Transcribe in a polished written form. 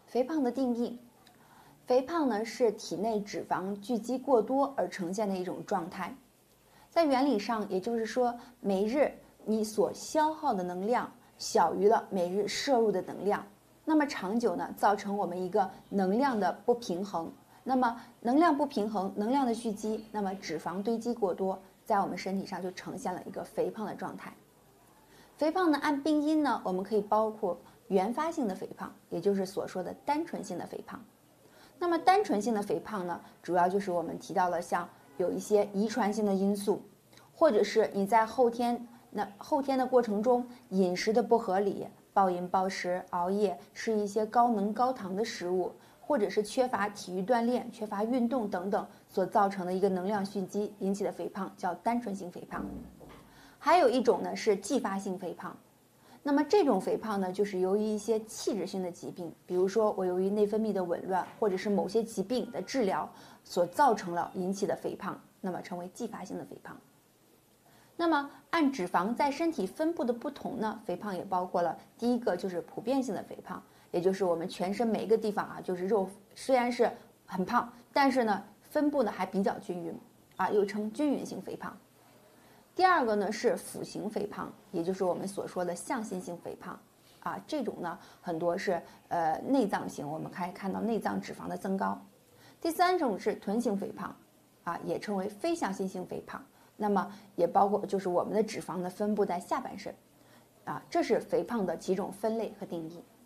肥胖的定义，肥胖呢是体内脂肪聚集过多而呈现的一种状态。在原理上，也就是说，每日你所消耗的能量小于了每日摄入的能量，那么长久呢，造成我们一个能量的不平衡。那么能量不平衡，能量的蓄积，那么脂肪堆积过多，在我们身体上就呈现了一个肥胖的状态。肥胖呢，按病因呢，我们可以包括原发性的肥胖，也就是所说的单纯性的肥胖。那么单纯性的肥胖呢，主要就是我们提到了像有一些遗传性的因素，或者是你在后天的过程中饮食的不合理，暴饮暴食、熬夜，吃一些高能高糖的食物，或者是缺乏体育锻炼、缺乏运动等等所造成的一个能量蓄积引起的肥胖，叫单纯性肥胖。还有一种呢是继发性肥胖，那么这种肥胖呢，就是由于一些器质性的疾病，比如说我由于内分泌的紊乱，或者是某些疾病的治疗所造成了引起的肥胖，那么称为继发性的肥胖。那么按脂肪在身体分布的不同呢，肥胖也包括了第一个就是普遍性的肥胖，也就是我们全身每一个地方啊，就是肉虽然是很胖，但是呢分布呢还比较均匀啊，又称均匀性肥胖。第二个呢是腹型肥胖，也就是我们所说的向心性肥胖啊，这种呢很多是内脏型，我们可以看到内脏脂肪的增高。第三种是臀型肥胖啊，也称为非向心性肥胖，那么也包括就是我们的脂肪呢分布在下半身啊，这是肥胖的几种分类和定义。